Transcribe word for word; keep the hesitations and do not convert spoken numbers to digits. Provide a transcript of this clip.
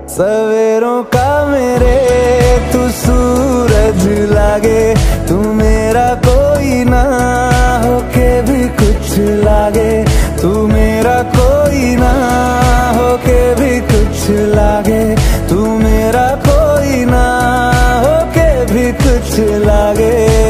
सवेरों का मेरे तू सूरज लागे, तू मेरा कोई ना होके भी कुछ लागे, तू मेरा कोई ना होके भी कुछ लागे, तू मेरा कोई ना होके भी कुछ लागे।